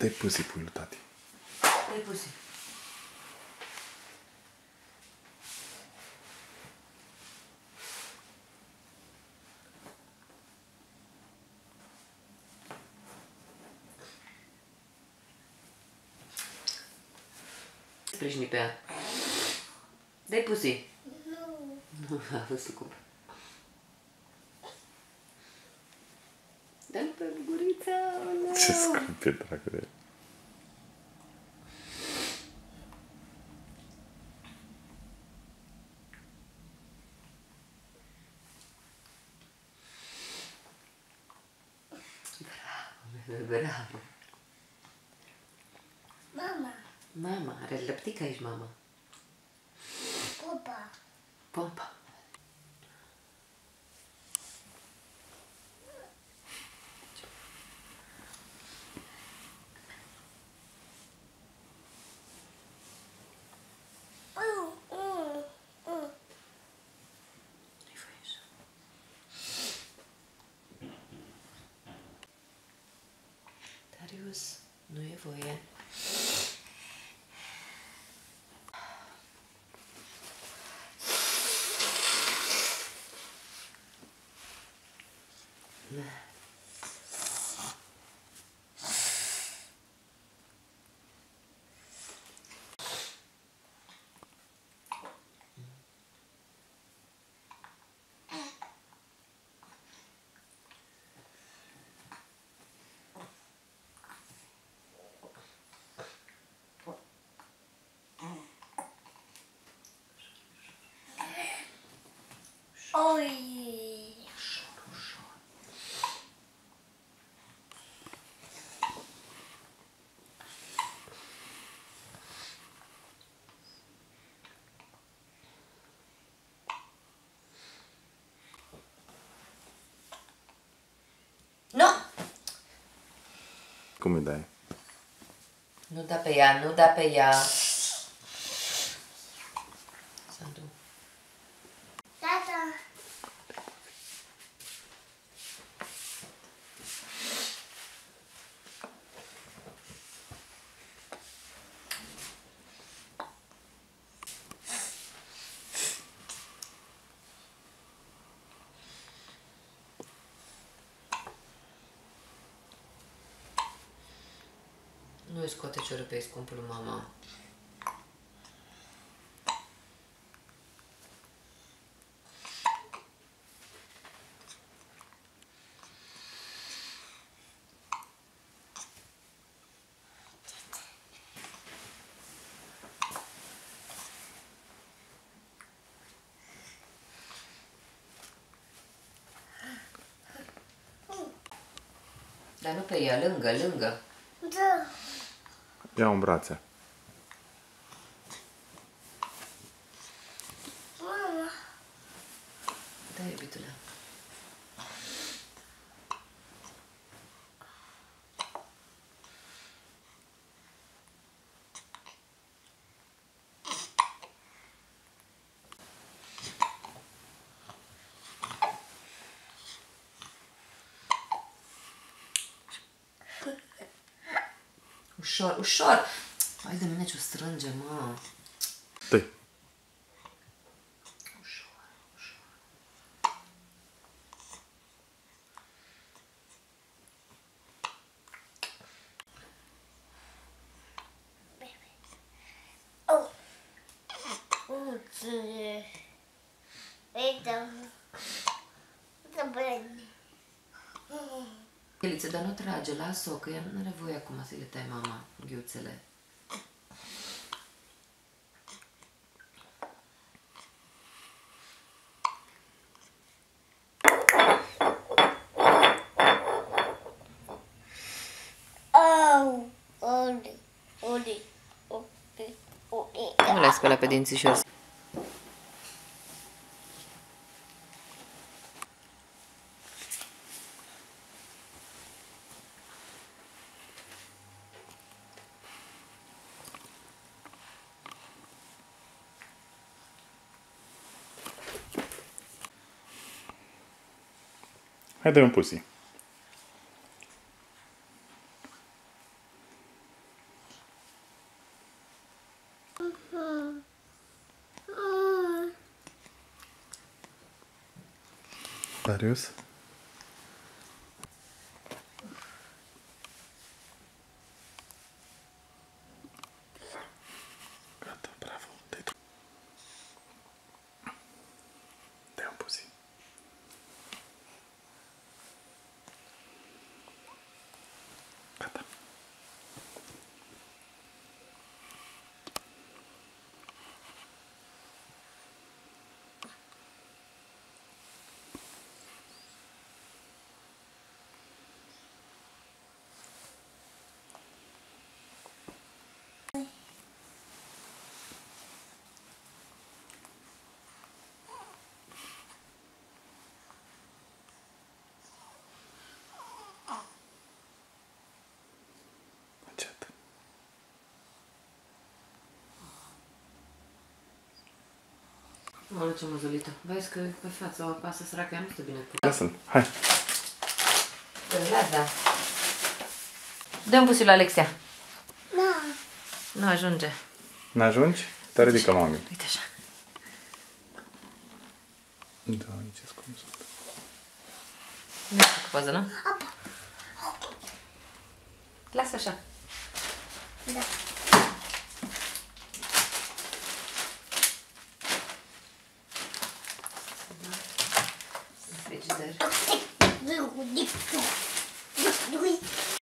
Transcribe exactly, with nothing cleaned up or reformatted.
Dă-i pusi puiul tati. Dă-i pusi. Sprijini pe ea. Dă-i pusi. Nu. Nu, a fost scump. Dă-l pe gurița. Ce scump e, dragă de el. Bravo, bravo. Mama. Mama, are lăptic aici, mama. Popa. Pompa. Mm, mm, mm. Nu-i voie așa. Darius, nu e voie. Oi. Ușor, ușor. Nu! Cum îi dai? Nu da pe ea, nu da pe ea. Sandu. Tata. Nu-i scoate ciorăpei, scumpul lui mama. Dar nu pe ea, lângă, lângă. Da. Ia-o în brațe. Mama. Da, iubitule. Ușor, ușor! Hai de mine ce-o strânge, mă. Dă-i. Ușor, ușor. Oh. Uite. Uite. Uite bine. Eliță, dar nu trage, lasă-o, că ea nu are voie acum să-i le tai mama ghiuțele. Oh. Oli. Oli. Oli. Oli. Nu le-ai spălat pe dințișor. Hai, dă-i un pusi. Darius? Gata, bravo. Dai tu. Dai un puțin. Gata. Încet. Mă, ce măzulită. Vezi că pe față o apasă săracă, ea nu stă bine cu... Lasă-l. Hai. Las, da. Dă un pusul la Alexia. Da. Nu ajunge. N-ajungi? Te ridică mami. Uite așa. Da, aici e scums. Nu știu cu poză, nu? Lasă așa. Da. Frigider. Uite.